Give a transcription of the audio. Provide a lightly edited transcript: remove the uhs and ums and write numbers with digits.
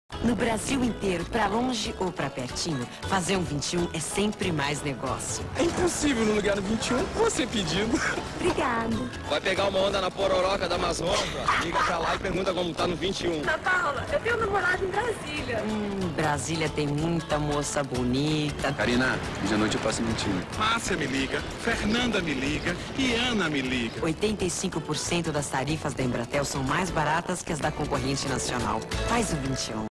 No Brasil inteiro, pra longe ou pra pertinho, fazer um 21 é sempre mais negócio. É impossível no lugar do 21 você pedindo. Obrigado. Vai pegar uma onda na pororoca da Amazônia? Liga pra lá e pergunta como tá no 21. Ana Paula, eu tenho um namorado em Brasília. Brasília tem muita moça bonita. Karina, hoje à noite eu passo mentindo. Márcia me liga, Fernanda me liga e Ana me liga. 85% das tarifas da Embratel são mais baratas que as da concorrente nacional. Faz o 21.